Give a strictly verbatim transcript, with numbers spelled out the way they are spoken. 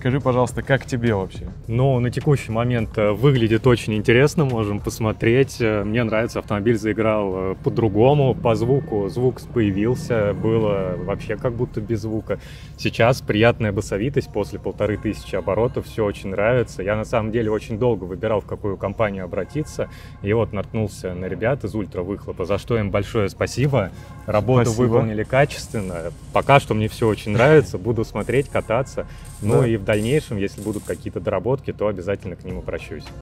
Скажи, пожалуйста, как тебе вообще? Ну, на текущий момент э, выглядит очень интересно, можем посмотреть. Э, Мне нравится, автомобиль заиграл э, по-другому, по звуку. Звук появился, было вообще как будто без звука. Сейчас приятная басовитость после полторы тысячи оборотов, все очень нравится. Я на самом деле очень долго выбирал, в какую компанию обратиться, и вот наткнулся на ребят из Ультра-выхлопа, за что им большое спасибо. Работу Спасибо. выполнили качественно. Пока что мне все очень нравится, буду смотреть, кататься. Ну Да. и в дальнейшем, если будут какие-то доработки, то обязательно к ним обращусь.